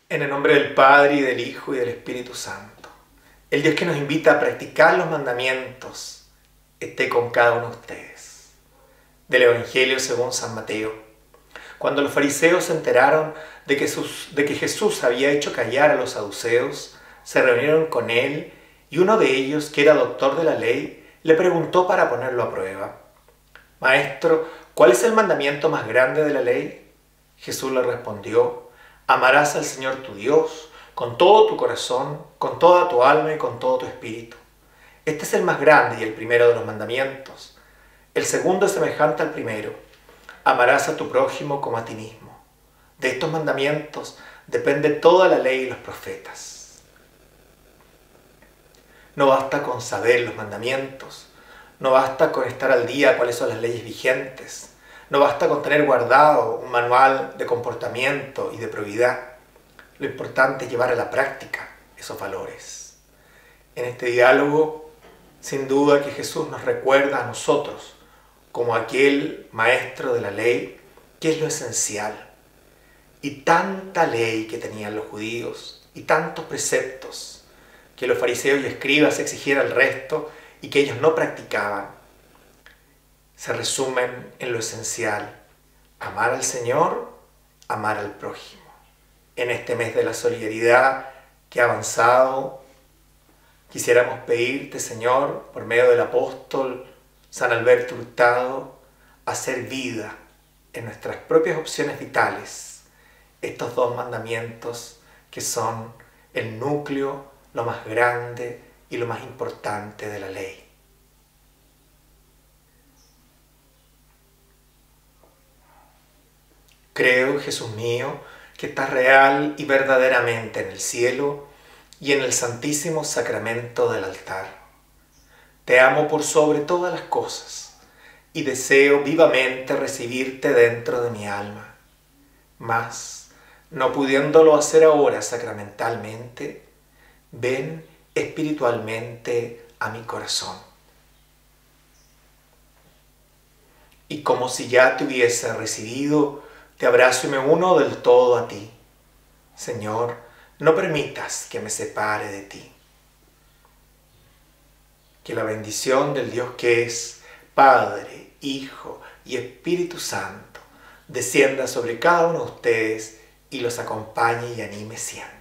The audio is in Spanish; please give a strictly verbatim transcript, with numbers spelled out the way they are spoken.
En el nombre del Padre, y del Hijo, y del Espíritu Santo. El Dios que nos invita a practicar los mandamientos esté con cada uno de ustedes. Del Evangelio según San Mateo. Cuando los fariseos se enteraron de que, sus, de que Jesús había hecho callar a los saduceos, se reunieron con él y uno de ellos, que era doctor de la ley, le preguntó para ponerlo a prueba: «Maestro, ¿cuál es el mandamiento más grande de la ley?» Jesús le respondió: «Amarás al Señor tu Dios con todo tu corazón, con toda tu alma y con todo tu espíritu. Este es el más grande y el primero de los mandamientos. El segundo es semejante al primero: amarás a tu prójimo como a ti mismo. De estos mandamientos depende toda la ley y los profetas». No basta con saber los mandamientos, no basta con estar al día cuáles son las leyes vigentes, no basta con tener guardado un manual de comportamiento y de probidad. Lo importante es llevar a la práctica esos valores. En este diálogo, sin duda que Jesús nos recuerda a nosotros, como aquel maestro de la ley, qué es lo esencial. Y tanta ley que tenían los judíos, y tantos preceptos, que los fariseos y escribas exigieran al resto y que ellos no practicaban, se resumen en lo esencial: amar al Señor, amar al prójimo. En este mes de la solidaridad que ha avanzado, quisiéramos pedirte, Señor, por medio del apóstol San Alberto Hurtado, hacer vida en nuestras propias opciones vitales estos dos mandamientos que son el núcleo, lo más grande y lo más importante de la ley. Creo, Jesús mío, que estás real y verdaderamente en el cielo y en el santísimo sacramento del altar. Te amo por sobre todas las cosas y deseo vivamente recibirte dentro de mi alma. Mas, no pudiéndolo hacer ahora sacramentalmente, ven espiritualmente a mi corazón. Y como si ya te hubiese recibido, te abrazo y me uno del todo a ti. Señor, no permitas que me separe de ti. Que la bendición del Dios que es Padre, Hijo y Espíritu Santo descienda sobre cada uno de ustedes y los acompañe y anime siempre.